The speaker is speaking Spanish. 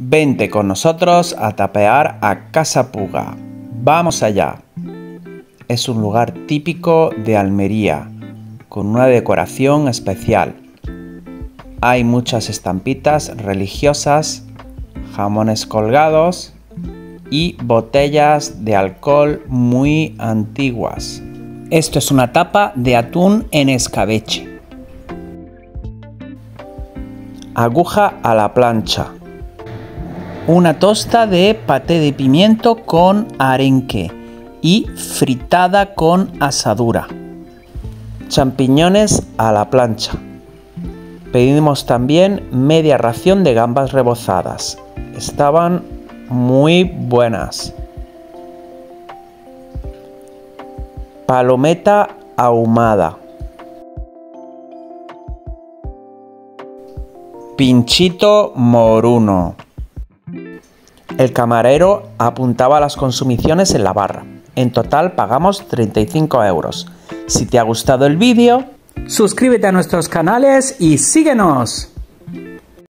Vente con nosotros a tapear a Casa Puga. ¡Vamos allá! Es un lugar típico de Almería, con una decoración especial. Hay muchas estampitas religiosas, jamones colgados y botellas de alcohol muy antiguas. Esto es una tapa de atún en escabeche. Aguja a la plancha. Una tosta de paté de pimiento con arenque y fritada con asadura. Champiñones a la plancha. Pedimos también media ración de gambas rebozadas. Estaban muy buenas. Palometa ahumada. Pinchito moruno. El camarero apuntaba las consumiciones en la barra. En total pagamos 35 euros. Si te ha gustado el vídeo, suscríbete a nuestros canales y síguenos.